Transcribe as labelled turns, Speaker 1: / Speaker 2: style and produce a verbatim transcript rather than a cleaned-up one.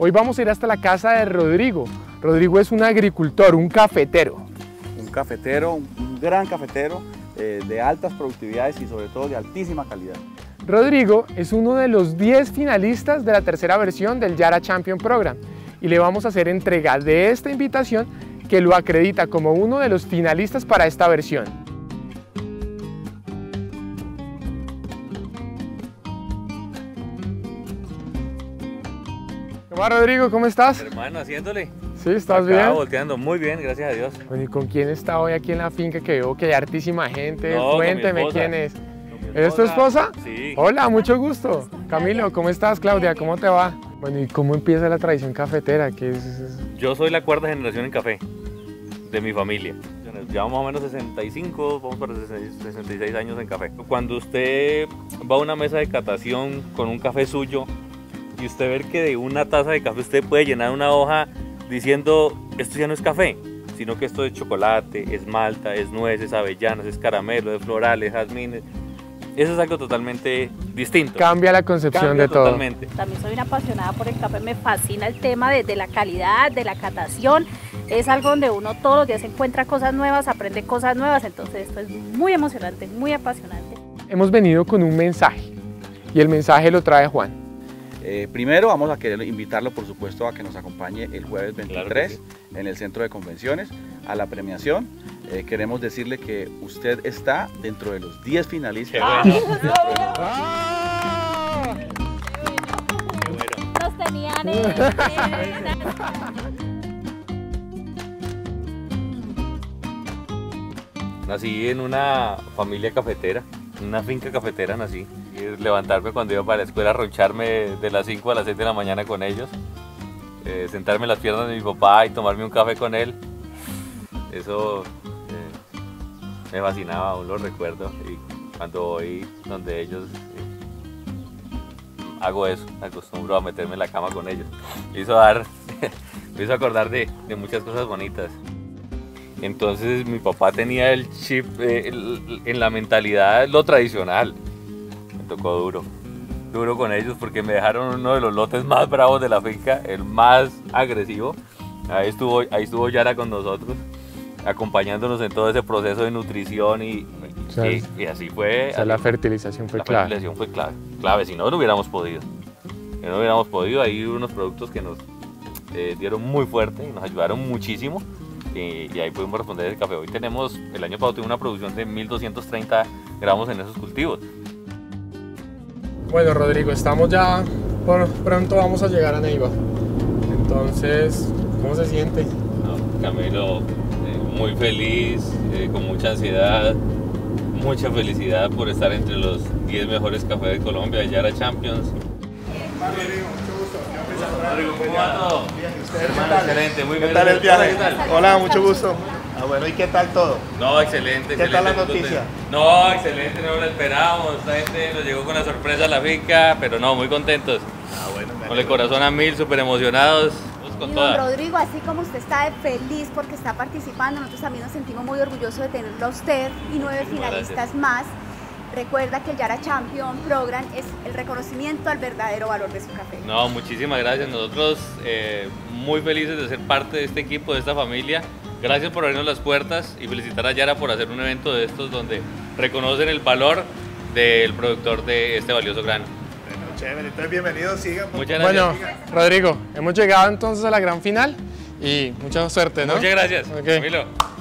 Speaker 1: Hoy vamos a ir hasta la casa de Rodrigo. Rodrigo es un agricultor, un cafetero.
Speaker 2: Un cafetero, un gran cafetero eh, de altas productividades y sobre todo de altísima calidad.
Speaker 1: Rodrigo es uno de los diez finalistas de la tercera versión del Yara Champion Program y le vamos a hacer entrega de esta invitación que lo acredita como uno de los finalistas para esta versión. ¿Qué más, Rodrigo? ¿Cómo estás?
Speaker 3: Hermano, haciéndole.
Speaker 1: Sí, ¿estás
Speaker 3: Acá,
Speaker 1: bien?
Speaker 3: volteando muy bien, gracias a Dios.
Speaker 1: Bueno, ¿y con quién está hoy aquí en la finca que veo que hay hartísima gente?
Speaker 3: No,
Speaker 1: Cuénteme
Speaker 3: con mi
Speaker 1: quién es.
Speaker 3: Con mi
Speaker 1: ¿Eres tu esposa?
Speaker 3: Sí.
Speaker 1: Hola, mucho gusto. Camilo, ¿cómo estás? Claudia, ¿cómo te va? Bueno, ¿y cómo empieza la tradición cafetera? ¿Qué es?
Speaker 3: Yo soy la cuarta generación en café de mi familia. Llevamos más o menos sesenta y cinco, vamos para sesenta y seis años en café. Cuando usted va a una mesa de catación con un café suyo y usted ve que de una taza de café usted puede llenar una hoja diciendo esto ya no es café, sino que esto es chocolate, es malta, es nueces, avellanas, es caramelo, es florales, jazmines. Eso es algo totalmente distinto.
Speaker 1: Cambia la concepción
Speaker 3: Cambia
Speaker 1: de todo.
Speaker 3: Totalmente.
Speaker 4: También soy una apasionada por el café, me fascina el tema de, de la calidad, de la catación. Es algo donde uno todos los días encuentra cosas nuevas, aprende cosas nuevas, entonces esto es muy emocionante, muy apasionante.
Speaker 1: Hemos venido con un mensaje y el mensaje lo trae Juan.
Speaker 2: Eh, primero vamos a querer invitarlo, por supuesto, a que nos acompañe el jueves veintitrés
Speaker 3: Claro que sí.
Speaker 2: en el Centro de Convenciones a la premiación. Eh, queremos decirle que usted está dentro de los diez finalistas.
Speaker 3: Qué bueno.
Speaker 1: ¡Ah!
Speaker 3: Qué bueno.
Speaker 4: Los tenían en...
Speaker 3: Nací en una familia cafetera, en una finca cafetera nací. Y levantarme cuando iba para la escuela, roncharme de las cinco a las seis de la mañana con ellos, eh, sentarme en las piernas de mi papá y tomarme un café con él. Eso eh, me fascinaba, aún lo recuerdo. Y cuando voy donde ellos, eh, hago eso, me acostumbro a meterme en la cama con ellos. Me hizo, dar, me hizo acordar de, de muchas cosas bonitas. Entonces mi papá tenía el chip eh, el, en la mentalidad lo tradicional. Me tocó duro, duro con ellos porque me dejaron uno de los lotes más bravos de la finca, el más agresivo. Ahí estuvo, ahí estuvo Yara con nosotros, acompañándonos en todo ese proceso de nutrición y,
Speaker 1: O sea,
Speaker 3: y, y así fue.
Speaker 1: O sea, la fertilización fue
Speaker 3: la
Speaker 1: clave.
Speaker 3: fertilización fue clave, clave, si no, no hubiéramos podido. Si no hubiéramos podido, hay unos productos que nos eh, dieron muy fuerte y nos ayudaron muchísimo. Y, y ahí pudimos responder el café. Hoy tenemos, el año pasado tuvimos una producción de mil doscientos treinta gramos en esos cultivos.
Speaker 1: Bueno, Rodrigo, estamos ya, por pronto vamos a llegar a Neiva. Entonces, ¿cómo se siente?
Speaker 3: No, Camilo, eh, muy feliz, eh, con mucha ansiedad, mucha felicidad por estar entre los diez mejores cafés de Colombia, de Yara Champions.
Speaker 5: Rodrigo, mucho gusto.
Speaker 3: Rodrigo, ¿cómo va todo?
Speaker 5: Bien, ¿y usted?
Speaker 3: Hermano,
Speaker 5: ¿Qué tal?
Speaker 3: excelente, muy
Speaker 5: ¿Qué
Speaker 3: bien.
Speaker 5: tal el viaje?
Speaker 3: ¿Qué tal?
Speaker 5: Hola, mucho gusto. Ah, bueno, ¿y qué tal todo?
Speaker 3: No, excelente.
Speaker 5: ¿Qué
Speaker 3: excelente,
Speaker 5: tal la
Speaker 3: muy
Speaker 5: noticia?
Speaker 3: contento. No, excelente, no lo esperábamos. Esta gente nos llegó con la sorpresa a la finca, pero no, muy contentos.
Speaker 5: Ah, bueno, me
Speaker 3: Con el
Speaker 5: alegro.
Speaker 3: corazón a mil, súper emocionados. Vamos con
Speaker 6: Y don
Speaker 3: toda.
Speaker 6: Rodrigo, así como usted está de feliz porque está participando, nosotros también nos sentimos muy orgullosos de tenerlo a usted y nueve
Speaker 3: Muchísimas
Speaker 6: finalistas
Speaker 3: gracias.
Speaker 6: más. Recuerda que el Yara Champion Program es el reconocimiento al verdadero valor de su café.
Speaker 3: No, muchísimas gracias. Nosotros eh, muy felices de ser parte de este equipo, de esta familia. Gracias por abrirnos las puertas y felicitar a Yara por hacer un evento de estos donde reconocen el valor del productor de este valioso grano.
Speaker 5: Bueno, chévere, entonces bienvenido, sigan.
Speaker 3: Muchas gracias.
Speaker 1: Bueno, Rodrigo, hemos llegado entonces a la gran final y mucha suerte, ¿no?
Speaker 3: Muchas gracias.
Speaker 1: Ok.
Speaker 3: Camilo.